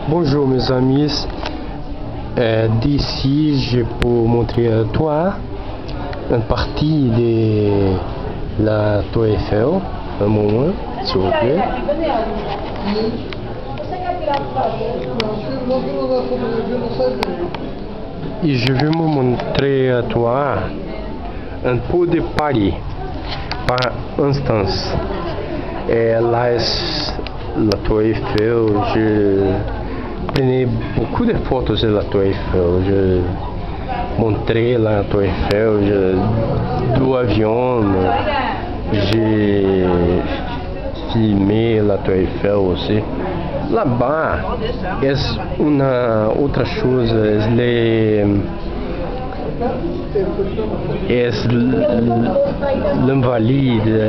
Bonjour mes amis, d'ici je peux montrer à toi une partie de la Tour Eiffel, un moment, s'il vous plaît. Et je vais vous montrer à toi un peu de Paris, par instance. Là est la Tour Eiffel, je prenais beaucoup de photos de la Tour Eiffel, je montrais la Tour Eiffel do avião, j'ai filmé la Tour Eiffel aussi. Là-bas est une autre chose, l'invalide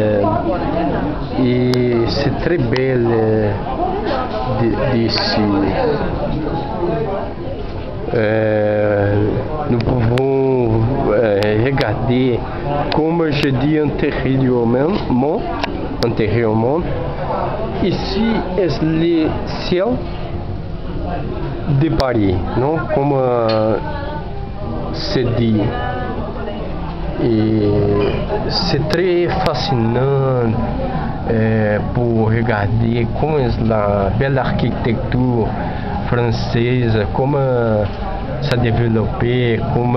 et c'est très belle d'ici. Nous pouvons regarder, comme je dis antérieurement, ici est le ciel de Paris, non? Comme se dit. Et c'est très fascinant pour regarder como la belle architecture française, comment ça a développé, comment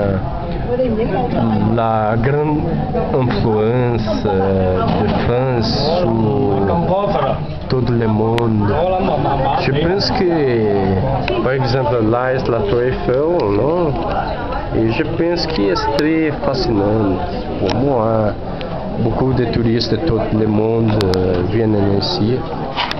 la grande influence de France sur tout le monde. Je pense que, par exemple, là est la Tour Eiffel, non? Et je pense que c'est très fascinant pour moi. Beaucoup de touristes de tout le monde viennent ici.